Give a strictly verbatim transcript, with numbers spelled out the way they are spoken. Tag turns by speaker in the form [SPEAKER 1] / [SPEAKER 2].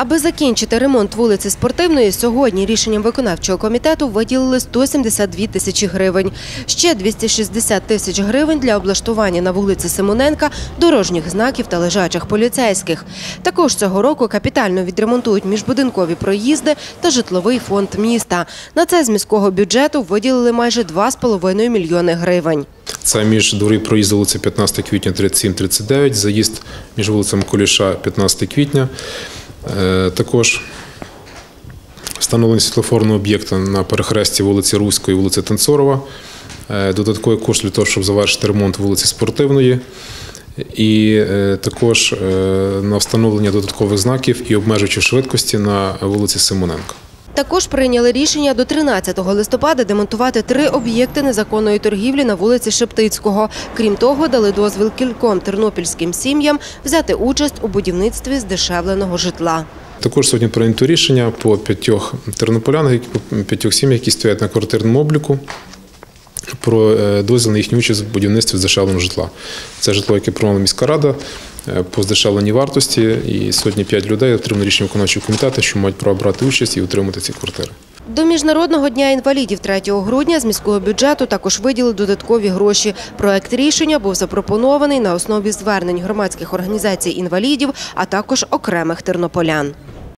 [SPEAKER 1] Аби закінчити ремонт вулиці Спортивної, сьогодні рішенням виконавчого комітету виділили сто сімдесят дві тисячі гривень. Ще двісті шістдесят тисяч гривень для облаштування на вулиці Симоненка дорожніх знаків та лежачих поліцейських. Також цього року капітально відремонтують міжбудинкові проїзди та житловий фонд міста. На це з міського бюджету виділили майже два з половиною мільйони гривень.
[SPEAKER 2] Це між дворі проїзду вулиці п'ятнадцятого квітня тридцять сім тридцять дев'ять, заїзд між вулицями Куліша п'ятнадцятого квітня. Також встановлення світлофорного об'єкта на перехресті вулиці Руської і вулиці Танцорова. Додатковий кошт для того, щоб завершити ремонт вулиці Спортивної. І також на встановлення додаткових знаків і обмежувачів швидкості на вулиці Симоненка.
[SPEAKER 1] Також прийняли рішення до тринадцятого листопада демонтувати три об'єкти незаконної торгівлі на вулиці Шептицького. Крім того, дали дозвіл кільком тернопільським сім'ям взяти участь у будівництві здешевленого житла.
[SPEAKER 2] Також сьогодні прийнято рішення по п'ятьох тернополянах, по п'ятьох сім'ях, які стоять на квартирному обліку, про дозвіл на їхню участь в будівництві здешевленого житла. Це житло, яке прийняла міська рада по здешевленій вартості, і сьогодні п'ять людей отримали рішення виконавчого комітету, що мають право брати участь і отримати ці квартири.
[SPEAKER 1] До Міжнародного дня інвалідів третього грудня з міського бюджету також виділили додаткові гроші. Проект рішення був запропонований на основі звернень громадських організацій інвалідів, а також окремих тернополян.